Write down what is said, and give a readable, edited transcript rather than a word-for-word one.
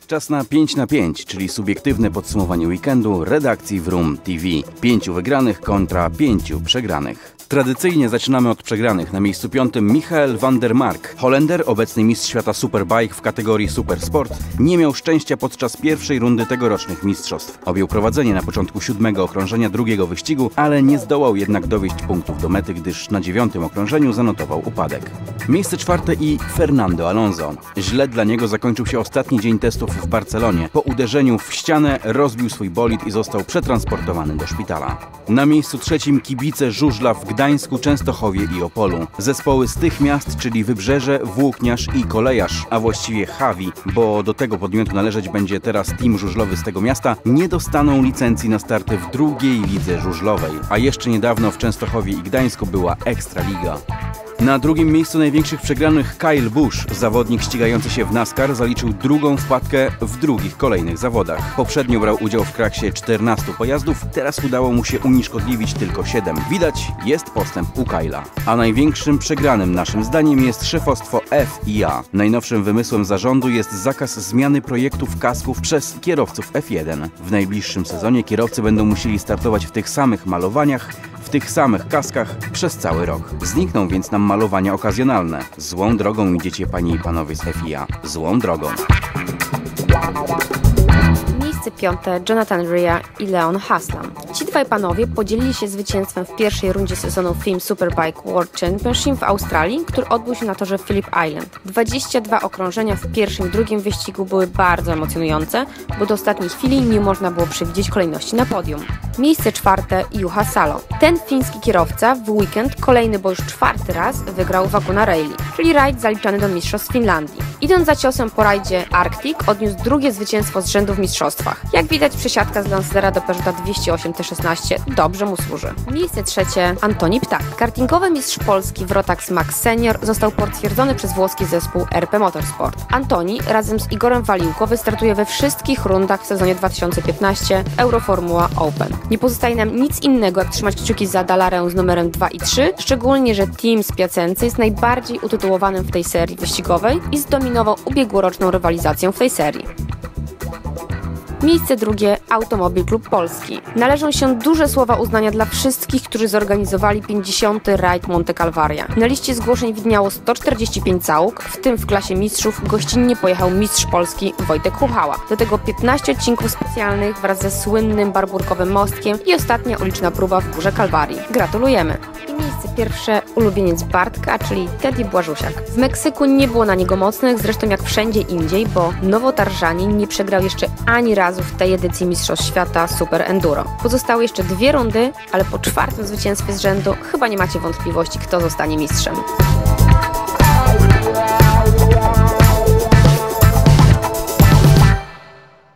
Czas na 5 na 5, czyli subiektywne podsumowanie weekendu redakcji Vroom TV. 5 wygranych kontra 5 przegranych. Tradycyjnie zaczynamy od przegranych. Na miejscu 5 Michael van der Mark. Holender, obecny mistrz świata Superbike w kategorii Supersport, nie miał szczęścia podczas pierwszej rundy tegorocznych mistrzostw. Objął prowadzenie na początku 7. okrążenia drugiego wyścigu, ale nie zdołał jednak dowieść punktów do mety, gdyż na 9. okrążeniu zanotował upadek. Miejsce 4 i Fernando Alonso. Źle dla niego zakończył się ostatni dzień testów w Barcelonie. Po uderzeniu w ścianę rozbił swój bolid i został przetransportowany do szpitala. Na miejscu 3 kibice żużla w Gdańsku, Częstochowie i Opolu. Zespoły z tych miast, czyli Wybrzeże, Włókniarz i Kolejarz, a właściwie Hawi, bo do tego podmiotu należeć będzie teraz team żużlowy z tego miasta, nie dostaną licencji na starty w drugiej lidze żużlowej. A jeszcze niedawno w Częstochowie i Gdańsku była Ekstraliga. Na drugim miejscu największych przegranych Kyle Busch, zawodnik ścigający się w NASCAR, zaliczył drugą wpadkę w drugich kolejnych zawodach. Poprzednio brał udział w kraksie 14 pojazdów, teraz udało mu się unieszkodliwić tylko 7. Widać, jest postęp u Kyla. A największym przegranym naszym zdaniem jest szefostwo FIA. Najnowszym wymysłem zarządu jest zakaz zmiany projektów kasków przez kierowców F1. W najbliższym sezonie kierowcy będą musieli startować w tych samych malowaniach, w tych samych kaskach przez cały rok. Znikną więc nam malowania okazjonalne. Złą drogą idziecie, panie i panowie z FIA. Złą drogą. Miejsce 5 Jonathan Rea i Leon Haslam. Ci dwaj panowie podzielili się zwycięstwem w pierwszej rundzie sezonu FIM Superbike World Championship w Australii, który odbył się na torze Phillip Island. 22 okrążenia w pierwszim i drugim wyścigu były bardzo emocjonujące, bo do ostatniej chwili nie można było przewidzieć kolejności na podium. Miejsce 4 Juha Salo. Ten fiński kierowca w weekend kolejny, bo już 4. raz wygrał Laguna Rally, czyli rajd zaliczany do mistrzostw Finlandii. Idąc za ciosem po rajdzie Arctic odniósł drugie zwycięstwo z rzędu w mistrzostwach. Jak widać, przesiadka z Lancera do Peugeota 208 T16 dobrze mu służy. Miejsce 3 Antoni Ptak. Kartingowy mistrz Polski w Rotax Max Senior został potwierdzony przez włoski zespół RP Motorsport. Antoni razem z Igorem Waliłko wystartuje we wszystkich rundach w sezonie 2015 Euroformula Open. Nie pozostaje nam nic innego, jak trzymać kciuki za Dalarę z numerem 2 i 3, szczególnie, że team z Piacenzy jest najbardziej utytułowanym w tej serii wyścigowej i zdominował ubiegłoroczną rywalizację w tej serii. Miejsce 2 Automobil Klub Polski. Należą się duże słowa uznania dla wszystkich, którzy zorganizowali 50. rajd Monte Calvaria. Na liście zgłoszeń widniało 145 załóg, w tym w klasie mistrzów gościnnie pojechał mistrz Polski Wojtek Huchała. Do tego 15 odcinków specjalnych wraz ze słynnym barburkowym mostkiem i ostatnia uliczna próba w Górze Kalwarii. Gratulujemy! Miejsce pierwsze ulubieniec Bartka, czyli Teddy Błażusiak. W Meksyku nie było na niego mocnych, zresztą jak wszędzie indziej, bo nowotarżanin nie przegrał jeszcze ani razu w tej edycji Mistrzostw Świata Super Enduro. Pozostały jeszcze 2 rundy, ale po 4. zwycięstwie z rzędu chyba nie macie wątpliwości, kto zostanie mistrzem.